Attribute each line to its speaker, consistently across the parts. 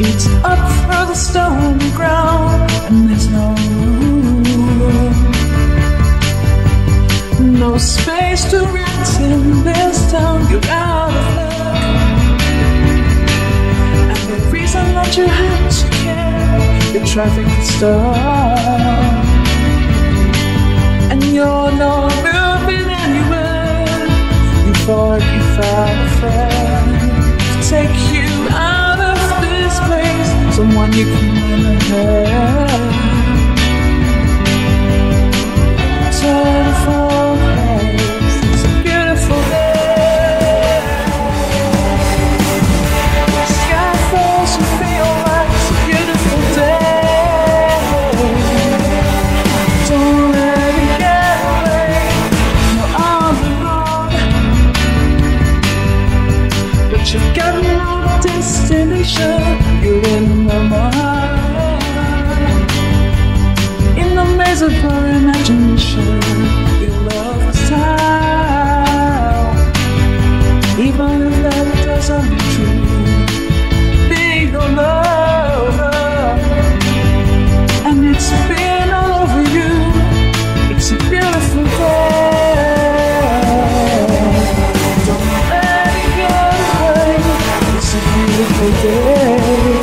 Speaker 1: shoots up through the stony ground, and there's no room, no space to rent in this town. You're out of luck, and the reason that you had to care, your traffic is stuck, and you're not moving anywhere. You thought you found a friend to take you out of this place, someone you can lend a hand. Beautiful place, it's a beautiful day. Sky falls, you feel like it's a beautiful day. Don't let it get away, you're on the road, but you've got no destination. You're in the mind, in the maze of our imagination. You love the sound, even if that doesn't be true. Be your lover, and it's been all over you. It's a beautiful day. Don't let it get away. It's a beautiful day.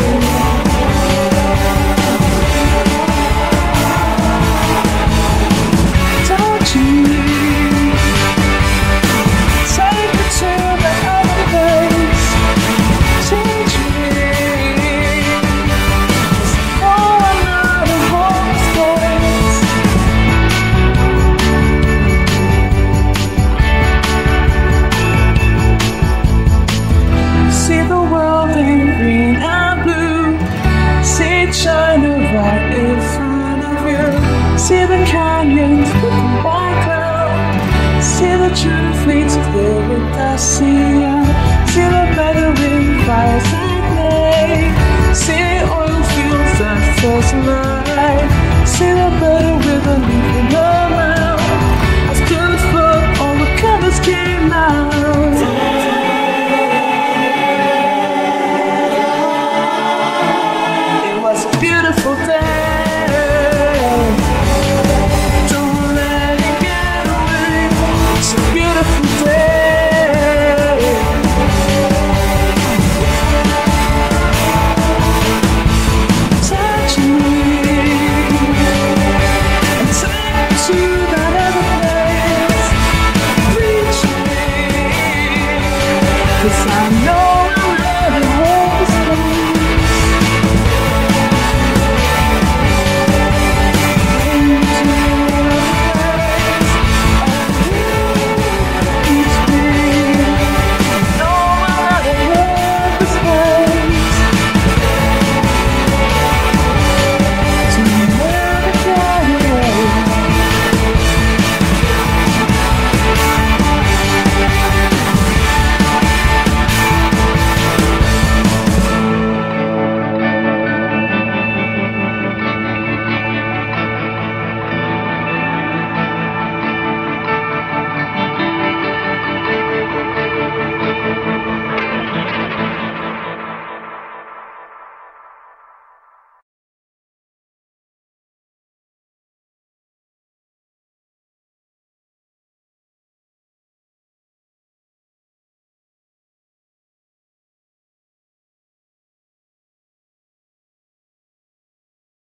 Speaker 1: See the canyons with the white cloud. See the true fleets clear with the sea. See the bedouin fires at night. See oil fields that first light. See the bird with a leaf in her mouth. After the flood, all the colors came out. It was a beautiful day. Cause I know